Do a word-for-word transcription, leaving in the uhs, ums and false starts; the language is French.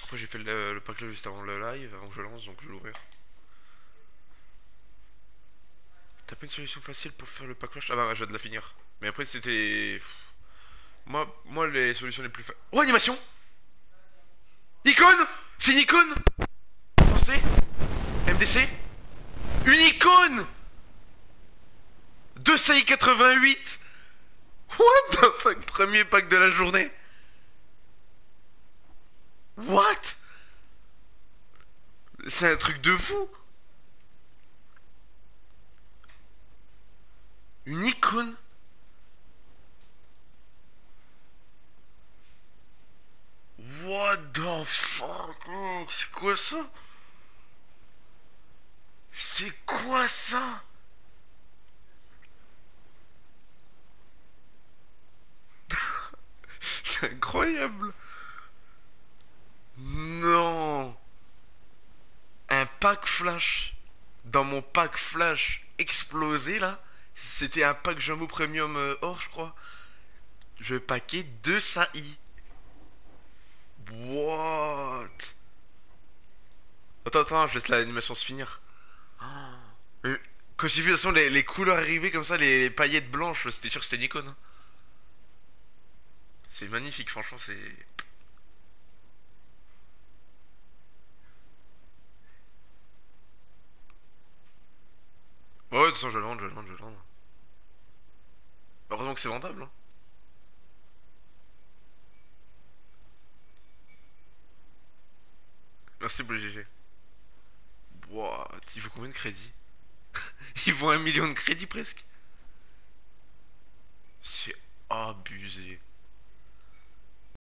Après j'ai fait le, le pack là juste avant le live, avant que je lance, donc je vais l'ouvrir. T'as pas une solution facile pour faire le pack flash? Ah bah je vais de la finir. Mais après c'était... Moi, moi les solutions les plus fa... Oh animation. Icône. C'est une icône. Français. M D C. Une icône. Deux C I quatre-vingt-huit. What the fuck. Premier pack de la journée. What? C'est un truc de fou. Une icône. What the fuck, mec, c'est quoi ça? C'est quoi ça? C'est incroyable. Non. Un pack flash. Dans mon pack flash explosé là. C'était un pack Jumbo Premium euh, or, je crois. Je paquais deux saillies. What? Attends, attends, je laisse l'animation se finir. Ah. Euh, Quand j'ai vu de toute façon les, les couleurs arriver comme ça, les, les paillettes blanches, c'était sûr que c'était une icône, hein. C'est magnifique, franchement, c'est. Ouais, ouais, de toute façon, je vais le vendre, je vais le vendre, je vais le vendre. Heureusement que c'est vendable, hein. Merci pour le G G. What? Il faut combien de crédits? Ils vont un million de crédits presque. C'est abusé.